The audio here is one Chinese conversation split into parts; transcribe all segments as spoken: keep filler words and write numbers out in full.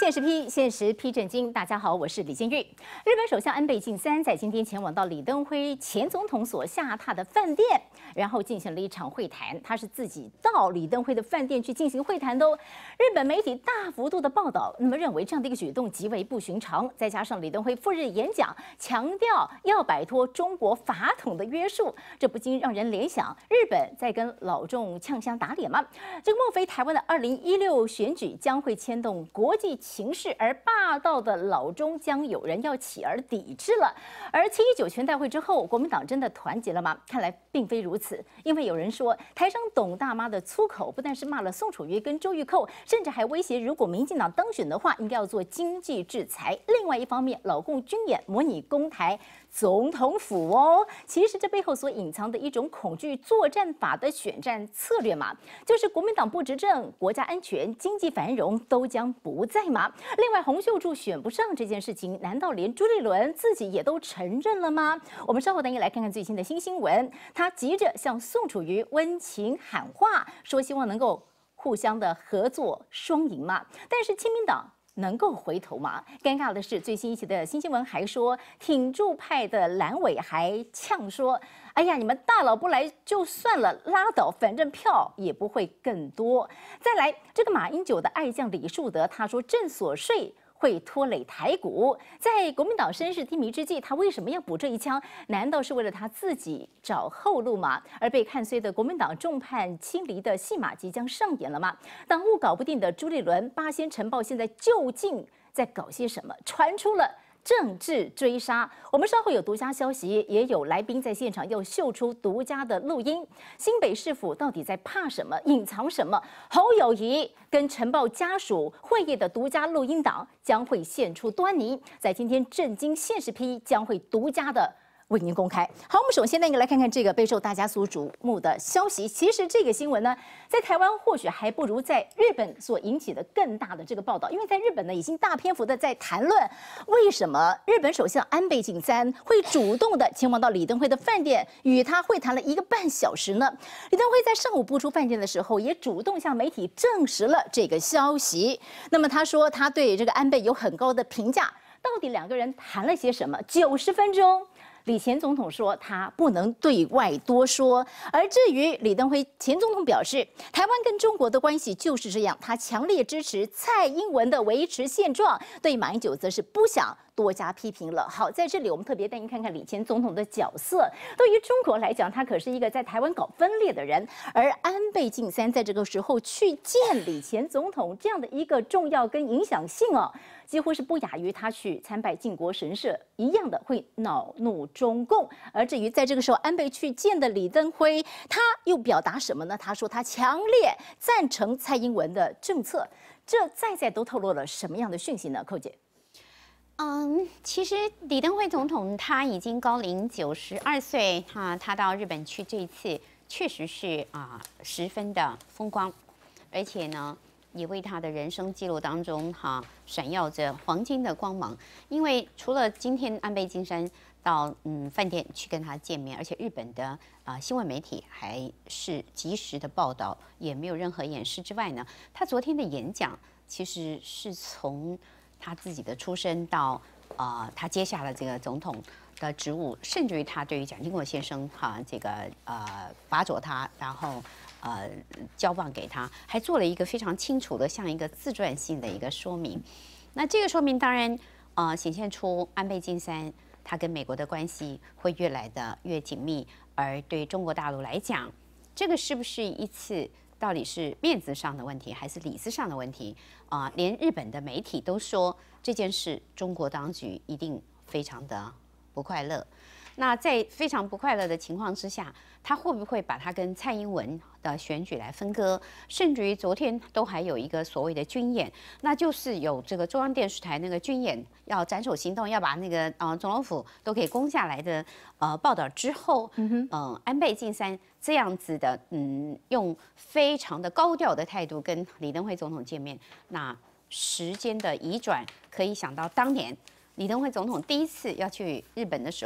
现实批，现实批震惊。大家好，我是李建玉。日本首相安倍晋三在今天前往到李登辉前总统所下榻的饭店，然后进行了一场会谈。他是自己到李登辉的饭店去进行会谈的哦。日本媒体大幅度的报道，那么认为这样的一个举动极为不寻常。再加上李登辉赴日演讲，强调要摆脱中国法统的约束，这不禁让人联想，日本在跟老众呛香打脸吗？这个莫非台湾的二零一六选举将会牵动国际情势，而霸道的老中将有人要起而抵制了？而七一九全代会之后，国民党真的团结了吗？看来并非如此，因为有人说，台上董大妈的粗口不但是骂了宋楚瑜跟周玉蔻，甚至还威胁，如果民进党当选的话，应该要做经济制裁。另外一方面，老共军演模拟攻台总统府哦，其实这背后所隐藏的一种恐惧作战法的选战策略嘛，就是国民党不执政，国家安全、经济繁荣都将不在嘛。另外，洪秀柱选不上这件事情，难道连朱立伦自己也都承认了吗？我们稍后等一来看看最新的新新闻，他急着向宋楚瑜温情喊话，说希望能够互相的合作双赢嘛。但是亲民党能够回头吗？尴尬的是，最新一期的新新闻还说，挺住派的蓝委还呛说：“哎呀，你们大佬不来就算了，拉倒，反正票也不会更多。”再来，这个马英九的爱将李树德，他说正所税会拖累台股，在国民党声势低迷之际，他为什么要补这一枪？难道是为了他自己找后路吗？而被看衰的国民党众叛亲离的戏码即将上演了吗？党务搞不定的朱立伦、八仙晨报现在究竟在搞些什么？传出了政治追杀，我们稍后有独家消息，也有来宾在现场又秀出独家的录音。新北市府到底在怕什么、隐藏什么？侯友宜跟晨报家属会议的独家录音档将会现出端倪，在今天震惊现实批将会独家的为您公开。好，我们首先呢，来看看这个备受大家所瞩目的消息。其实这个新闻呢，在台湾或许还不如在日本所引起的更大的这个报道，因为在日本呢，已经大篇幅的在谈论为什么日本首相安倍晋三会主动的前往到李登辉的饭店，与他会谈了一个半小时呢。李登辉在上午播出饭店的时候，也主动向媒体证实了这个消息。那么他说，他对这个安倍有很高的评价。到底两个人谈了些什么？九十分钟。李前总统说他不能对外多说，而至于李登辉前总统表示，台湾跟中国的关系就是这样，他强烈支持蔡英文的维持现状，对马英九则是不想多加批评了。好，在这里我们特别带您看看李前总统的角色。对于中国来讲，他可是一个在台湾搞分裂的人，而安倍晋三在这个时候去见李前总统这样的一个重要跟影响性哦，几乎是不亚于他去参拜靖国神社一样的，会恼怒中共。而至于在这个时候安倍去见的李登辉，他又表达什么呢？他说他强烈赞成蔡英文的政策，这再再都透露了什么样的讯息呢？寇姐。 嗯，其实李登辉总统他已经高龄九十二岁，哈，他到日本去这一次确实是啊、呃、十分的风光，而且呢，也为他的人生记录当中哈闪耀着黄金的光芒。因为除了今天安倍晋三到嗯饭店去跟他见面，而且日本的啊、呃、新闻媒体还是及时的报道，也没有任何掩饰之外呢，他昨天的演讲其实是从他自己的出身到呃，他接下了这个总统的职务，甚至于他对于蒋经国先生哈这个呃拔擢他，然后呃交棒给他，还做了一个非常清楚的像一个自传性的一个说明。那这个说明当然呃显现出安倍晋三他跟美国的关系会越来的越紧密，而对中国大陆来讲，这个是不是一次？到底是面子上的问题还是里子上的问题啊、呃？连日本的媒体都说这件事，中国当局一定非常的不快乐。那在非常不快乐的情况之下，他会不会把他跟蔡英文的选举来分割？甚至于昨天都还有一个所谓的军演，那就是有这个中央电视台那个军演要斩首行动，要把那个呃总统府都给攻下来的呃报道之后，嗯、呃，安倍晋三这样子的，嗯，用非常的高调的态度跟李登辉总统见面，那时间的移转可以想到当年。李登辉总统第一次要去日本的时候，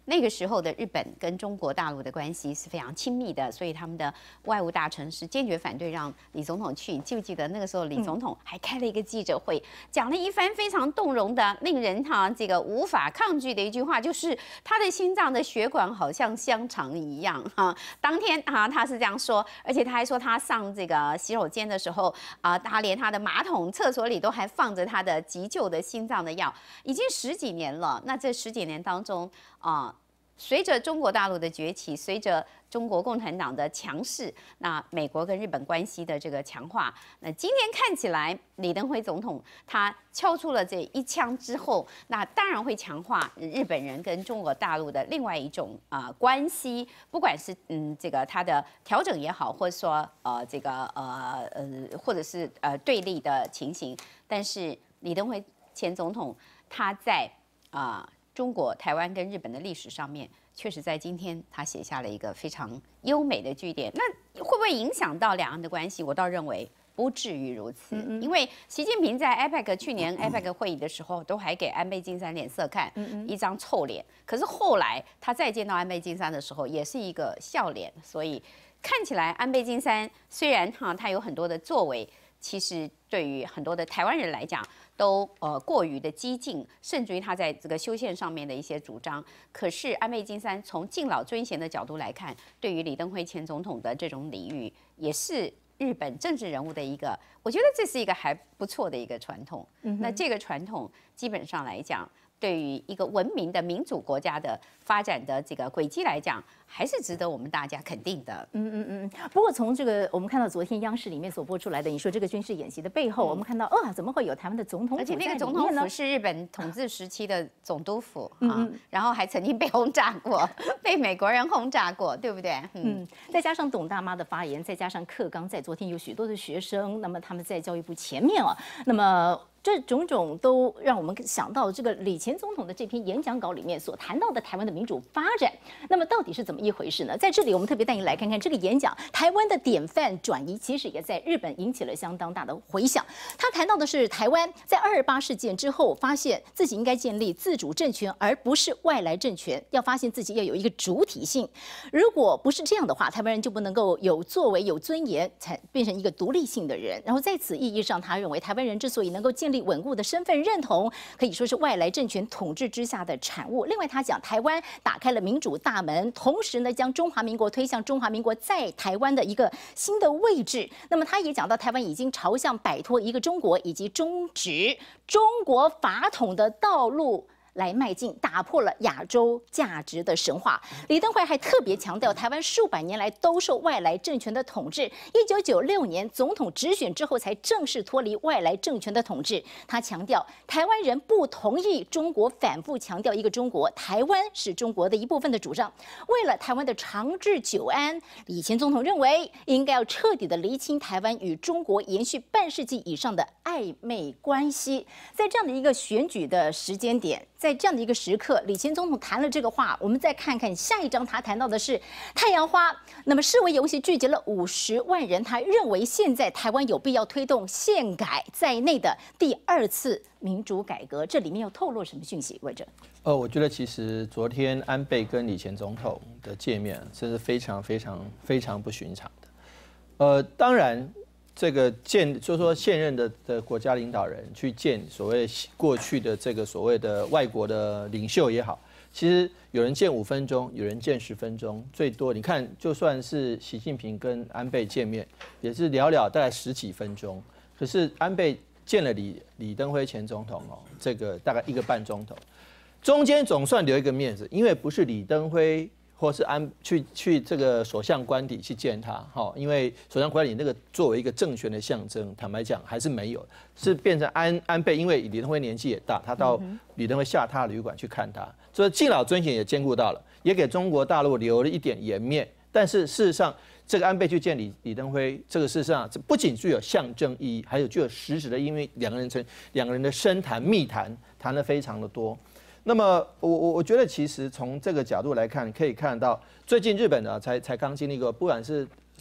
那个时候的日本跟中国大陆的关系是非常亲密的，所以他们的外务大臣是坚决反对让李总统去。记不记得那个时候李总统还开了一个记者会，讲了一番非常动容的、令人哈这个无法抗拒的一句话，就是他的心脏的血管好像香肠一样哈。当天哈他是这样说，而且他还说他上这个洗手间的时候啊，他连他的马桶、厕所里都还放着他的急救的心脏的药，已经十几年了。那这十几年当中啊。随着中国大陆的崛起，随着中国共产党的强势，那美国跟日本关系的这个强化，那今天看起来，李登辉总统他敲出了这一枪之后，那当然会强化日本人跟中国大陆的另外一种啊、呃、关系，不管是嗯这个他的调整也好，或者说呃这个呃呃或者是呃对立的情形，但是李登辉前总统他在啊。呃中国、台湾跟日本的历史上面，确实在今天他写下了一个非常优美的句点。那会不会影响到两岸的关系？我倒认为不至于如此，嗯嗯因为习近平在 A P E C 去年 A P E C 会议的时候，都还给安倍晋三脸色看，嗯嗯一张臭脸。可是后来他再见到安倍晋三的时候，也是一个笑脸。所以看起来安倍晋三虽然哈他有很多的作为，其实对于很多的台湾人来讲，都呃过于的激进，甚至于他在这个修宪上面的一些主张。可是安倍晋三从敬老尊贤的角度来看，对于李登辉前总统的这种礼遇，也是日本政治人物的一个，我觉得这是一个还不错的一个传统。嗯、那这个传统基本上来讲，对于一个文明的民主国家的发展的这个轨迹来讲，还是值得我们大家肯定的。 嗯嗯嗯。不过从这个我们看到昨天央视里面所播出来的，你说这个军事演习的背后，嗯、我们看到啊，怎么会有台湾的总统府？ 而且那个总统府是日本统治时期的总督府啊，嗯、然后还曾经被轰炸过，被美国人轰炸过，对不对？ 嗯。嗯再加上董大妈的发言，再加上课纲，在昨天有许多的学生，那么他们在教育部前面啊，那么。这种种都让我们想到这个李前总统的这篇演讲稿里面所谈到的台湾的民主发展，那么到底是怎么一回事呢？在这里，我们特别带您来看看这个演讲，台湾的典范转移，其实也在日本引起了相当大的回响。他谈到的是台湾在二二八事件之后，发现自己应该建立自主政权，而不是外来政权，要发现自己要有一个主体性。如果不是这样的话，台湾人就不能够有作为、有尊严，才变成一个独立性的人。然后在此意义上，他认为台湾人之所以能够建立稳固的身份认同，可以说是外来政权统治之下的产物。另外，他讲台湾打开了民主大门，同时呢，将中华民国推向中华民国在台湾的一个新的位置。那么，他也讲到台湾已经朝向摆脱一个中国以及终止中国法统的道路来迈进，打破了亚洲价值的神话。李登辉还特别强调，台湾数百年来都受外来政权的统治，一九九六年总统直选之后才正式脱离外来政权的统治。他强调，台湾人不同意中国反复强调一个中国，台湾是中国的一部分的主张。为了台湾的长治久安，李前总统认为应该要彻底的厘清台湾与中国延续半世纪以上的暧昧关系。在这样的一个选举的时间点，在这样的一个时刻，李前总统谈了这个话，我们再看看下一章，他谈到的是太阳花。那么示威游行聚集了五十万人，他认为现在台湾有必要推动宪改在内的第二次民主改革。这里面又透露什么讯息？魏哲？ 呃，我觉得其实昨天安倍跟李前总统的见面，这是非常非常非常不寻常的。呃，当然。这个见，就是说现任的的国家领导人去见所谓过去的这个所谓的外国的领袖也好，其实有人见五分钟，有人见十分钟，最多你看，就算是习近平跟安倍见面，也是寥寥大概十几分钟。可是安倍见了李李登辉前总统哦，这个大概一个半钟头，中间总算留一个面子，因为不是李登辉。或是安去去这个首相官邸去见他，哈，因为首相官邸那个作为一个政权的象征，坦白讲还是没有，是变成安安倍，因为李登辉年纪也大，他到李登辉下榻旅馆去看他，所以敬老尊贤也兼顾到了，也给中国大陆留了一点颜面。但是事实上，这个安倍去见李李登辉，这个事实上不仅具有象征意义，还有具有实质的，因为两个人曾两个人的深谈密谈谈得非常的多。那么我我我觉得其实从这个角度来看，可以看到最近日本呢才才刚经历过，不管是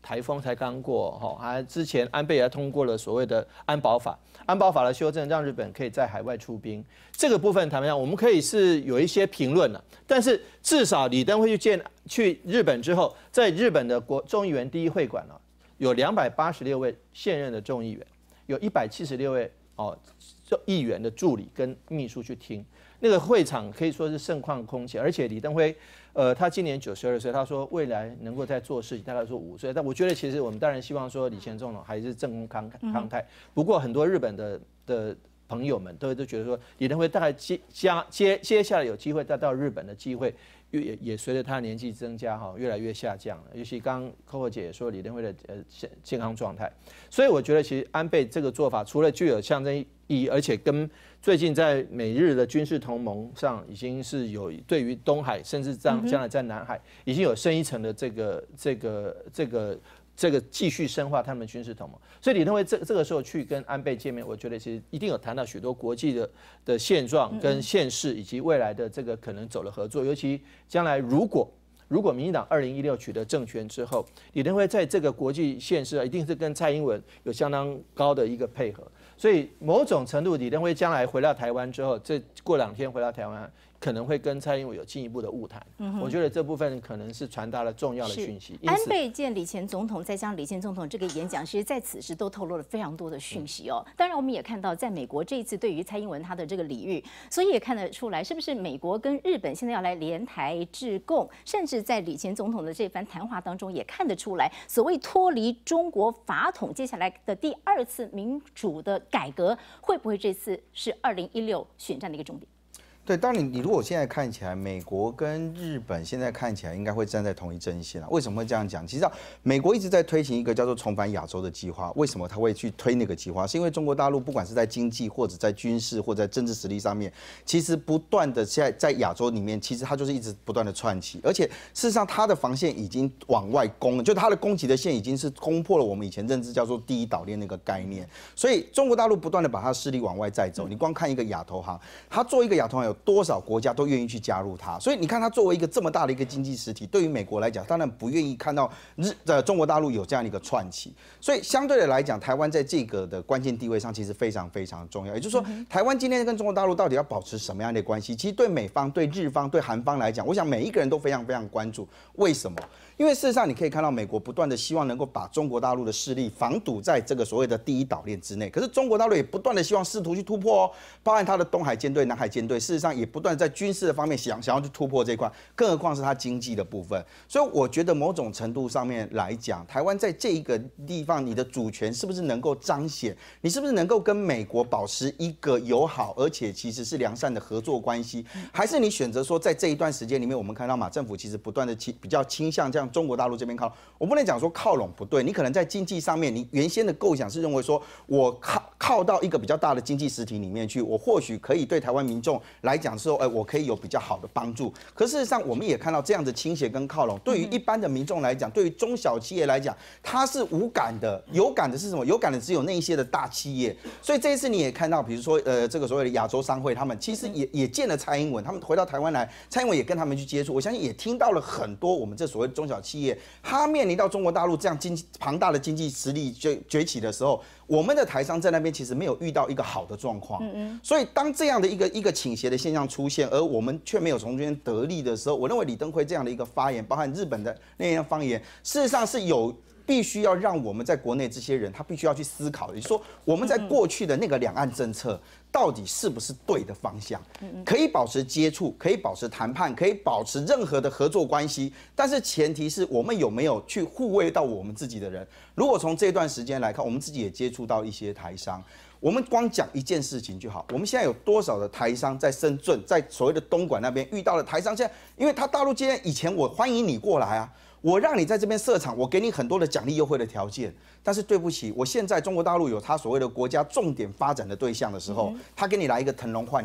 台风才刚过哈，还之前安倍还通过了所谓的安保法，安保法的修正让日本可以在海外出兵。这个部分坦白讲，我们可以是有一些评论了，但是至少李登辉去见去日本之后，在日本的国众议员第一会馆呢，有两百八十六位现任的众议员，有一百七十六位哦议员的助理跟秘书去听。那个会场可以说是盛况空前，而且李登辉，呃，他今年九十二岁，他说未来能够在做事情，大概说五岁。但我觉得其实我们当然希望说李前总统还是正宫康康泰。不过很多日本的的朋友们都都觉得说，李登辉大概接加接接下来有机会再到日本的机会，也也随着他年纪增加哈，越来越下降了。尤其刚刚 Coco 姐也说李登辉的呃健健康状态，所以我觉得其实安倍这个做法，除了具有象征意义，而且跟最近在美日的军事同盟上，已经是有对于东海，甚至将将来在南海，已经有深一层的这个这个这个这个继续深化他们的军事同盟。所以李登辉这这个时候去跟安倍见面，我觉得其实一定有谈到许多国际的的现状跟现势，以及未来的这个可能走的合作。尤其将来如果如果民进党二零一六取得政权之后，李登辉在这个国际现势一定是跟蔡英文有相当高的一个配合。所以某种程度，李登辉将来回到台湾之后，这过两天回到台湾，可能会跟蔡英文有进一步的晤谈。嗯、我觉得这部分可能是传达了重要的讯息。 安倍见李前总统，再加上李前总统这个演讲，其实在此时都透露了非常多的讯息哦。当然，我们也看到，在美国这一次对于蔡英文他的这个礼遇，所以也看得出来，是不是美国跟日本现在要来联台制共，甚至在李前总统的这番谈话当中，也看得出来，所谓脱离中国法统，接下来的第二次民主的改革，会不会这次是二零一六选战的一个重点？ 对，当你你如果现在看起来，美国跟日本现在看起来应该会站在同一阵线啊。为什么会这样讲？其实美国一直在推行一个叫做重返亚洲的计划。为什么他会去推那个计划？是因为中国大陆不管是在经济或者在军事或者在政治实力上面，其实不断的在在亚洲里面，其实它就是一直不断的串起，而且事实上它的防线已经往外攻了，就它的攻击的线已经是攻破了我们以前认知叫做第一岛链那个概念。所以中国大陆不断的把它的势力往外再走。你光看一个亚投行，它做一个亚投行有多少国家都愿意去加入它，所以你看它作为一个这么大的一个经济实体，对于美国来讲，当然不愿意看到日呃中国大陆有这样的一个串起，所以相对的来讲，台湾在这个的关键地位上其实非常非常重要。也就是说，台湾今天跟中国大陆到底要保持什么样的关系？其实对美方、对日方、对韩方来讲，我想每一个人都非常非常关注。为什么？因为事实上，你可以看到美国不断的希望能够把中国大陆的势力防堵在这个所谓的第一岛链之内，可是中国大陆也不断的希望试图去突破哦，包含它的东海舰队、南海舰队，事实上也不断在军事的方面想想要去突破这一块，更何况是它经济的部分。所以我觉得某种程度上面来讲，台湾在这一个地方，你的主权是不是能够彰显？你是不是能够跟美国保持一个友好而且其实是良善的合作关系？还是你选择说，在这一段时间里面，我们看到马政府其实不断的倾比较倾向这样中国大陆这边靠，我不能讲说靠拢不对，你可能在经济上面，你原先的构想是认为说我靠靠到一个比较大的经济实体里面去，我或许可以对台湾民众来讲说，哎，我可以有比较好的帮助。可事实上，我们也看到这样的倾斜跟靠拢，对于一般的民众来讲，对于中小企业来讲，它是无感的，有感的是什么？有感的只有那一些的大企业。所以这一次你也看到，比如说呃，这个所谓的亚洲商会，他们其实也也见了蔡英文，他们回到台湾来，蔡英文也跟他们去接触，我相信也听到了很多我们这所谓的中小企业。他面临到中国大陆这样经庞大的经济实力崛崛起的时候，我们的台商在那边其实没有遇到一个好的状况，嗯嗯，所以当这样的一个一个倾斜的现象出现，而我们却没有从中间得利的时候，我认为李登辉这样的一个发言，包含日本的那样发言，事实上是有必须要让我们在国内这些人，他必须要去思考的，就是说我们在过去的那个两岸政策。到底是不是对的方向？可以保持接触，可以保持谈判，可以保持任何的合作关系，但是前提是我们有没有去护卫到我们自己的人。如果从这段时间来看，我们自己也接触到一些台商，我们光讲一件事情就好。我们现在有多少的台商在深圳，在所谓的东莞那边遇到了台商？现在因为他大陆今天以前我欢迎你过来啊。我让你在这边设厂，我给你很多的奖励优惠的条件，但是对不起，我现在中国大陆有他所谓的国家重点发展的对象的时候，他给你来一个腾笼换鸟，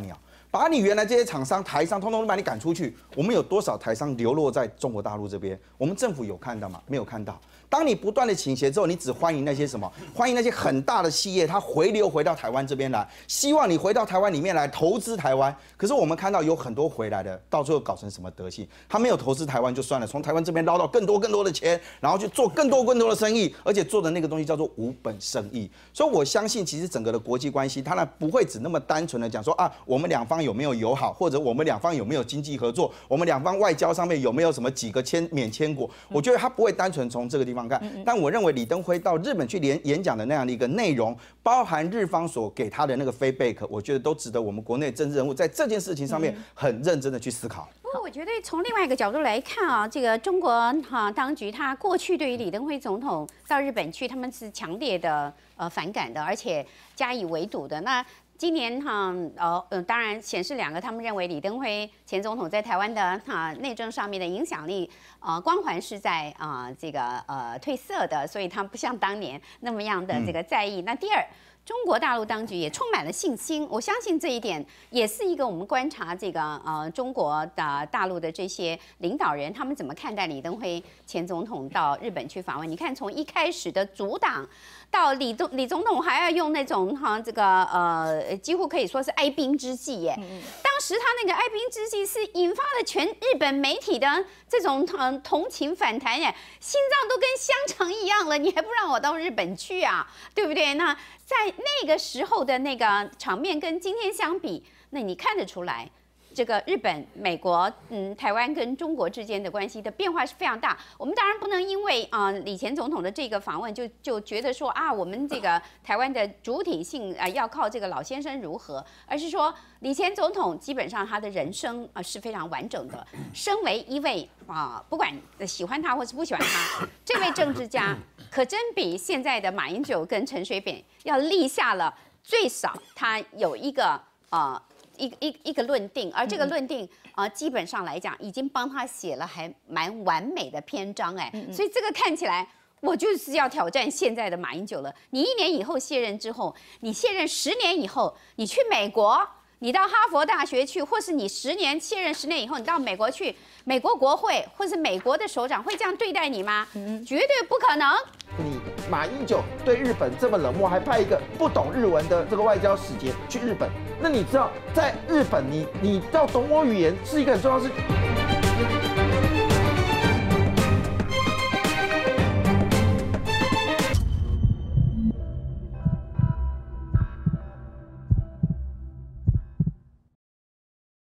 把你原来这些厂商、台商，通通都把你赶出去。我们有多少台商流落在中国大陆这边？我们政府有看到吗？没有看到。当你不断的倾斜之后，你只欢迎那些什么？欢迎那些很大的企业，它回流回到台湾这边来，希望你回到台湾里面来投资台湾。可是我们看到有很多回来的，到最后搞成什么德性？他没有投资台湾就算了，从台湾这边捞到更多更多的钱，然后去做更多更多的生意，而且做的那个东西叫做无本生意。所以我相信，其实整个的国际关系，它呢不会只那么单纯的讲说啊，我们两方有没有友好，或者我们两方有没有经济合作，我们两方外交上面有没有什么几个签免签国？我觉得它不会单纯从这个地方。但我认为李登辉到日本去演演讲的那样的一个内容，包含日方所给他的那个 feedback， 我觉得都值得我们国内政治人物在这件事情上面很认真的去思考。 不过我觉得从另外一个角度来看啊，这个中国哈当局他过去对于李登辉总统到日本去，他们是强烈的呃反感的，而且加以围堵的。那今年哈呃呃，当然显示两个，他们认为李登辉前总统在台湾的哈内政上面的影响力呃光环是在啊、呃、这个呃褪色的，所以他不像当年那么样的这个在意。嗯、那第二。中国大陆当局也充满了信心，我相信这一点也是一个我们观察这个呃中国的大陆的这些领导人他们怎么看待李登辉前总统到日本去访问。你看从一开始的阻挡，到李总李总统还要用那种哈这个呃几乎可以说是哀兵之计耶。嗯、当时他那个哀兵之计是引发了全日本媒体的这种嗯同情反弹耶，心脏都跟香肠一样了，你还不让我到日本去啊，对不对？那在那个时候的那个场面跟今天相比，那你看得出来，这个日本、美国、嗯，台湾跟中国之间的关系的变化是非常大。我们当然不能因为啊、呃、李前总统的这个访问就就觉得说啊，我们这个台湾的主体性啊、呃、要靠这个老先生如何，而是说李前总统基本上他的人生啊、呃、是非常完整的。身为一位啊、呃，不管喜欢他或是不喜欢他，这位政治家可真比现在的马英九跟陈水扁要立下了最少他有一个呃。一一一个论定，而这个论定啊、呃，基本上来讲，已经帮他写了还蛮完美的篇章哎，嗯嗯所以这个看起来，我就是要挑战现在的马英九了。你一年以后卸任之后，你卸任十年以后，你去美国，你到哈佛大学去，或是你十年卸任十年以后，你到美国去，美国国会或是美国的首长会这样对待你吗？嗯、绝对不可能。 你马英九对日本这么冷漠，还派一个不懂日文的这个外交使节去日本。那你知道，在日本你，你你要懂我语言是一个很重要的事情。